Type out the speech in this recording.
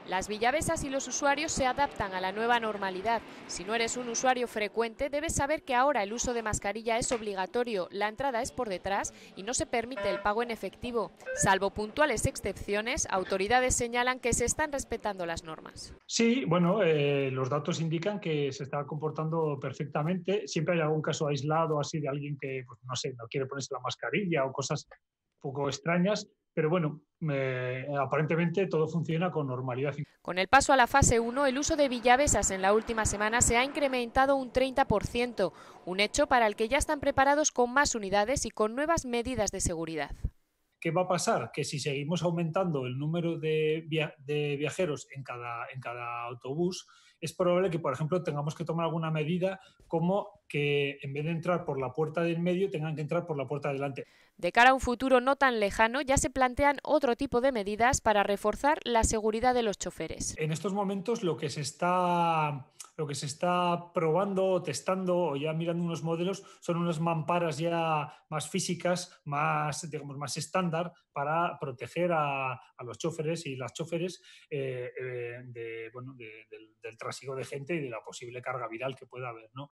Las villavesas y los usuarios se adaptan a la nueva normalidad. Si no eres un usuario frecuente, debes saber que ahora el uso de mascarilla es obligatorio, la entrada es por detrás y no se permite el pago en efectivo. Salvo puntuales excepciones, autoridades señalan que se están respetando las normas. Sí, bueno, los datos indican que se está comportando perfectamente. Siempre hay algún caso aislado así de alguien que, pues, no sé, no quiere ponerse la mascarilla o cosas un poco extrañas, pero bueno, aparentemente todo funciona con normalidad. Con el paso a la fase 1, el uso de villavesas en la última semana se ha incrementado un 30%, un hecho para el que ya están preparados con más unidades y con nuevas medidas de seguridad. ¿Qué va a pasar? Que si seguimos aumentando el número de viajeros en cada autobús, es probable que, por ejemplo, tengamos que tomar alguna medida como que en vez de entrar por la puerta del medio, tengan que entrar por la puerta de delante. De cara a un futuro no tan lejano, ya se plantean otro tipo de medidas para reforzar la seguridad de los choferes. En estos momentos lo que se está probando o testando o ya mirando unos modelos son unas mamparas ya más físicas, más, digamos, más estándar para proteger a los choferes y las choferes bueno, del tráfico de gente y de la posible carga viral que pueda haber, ¿no?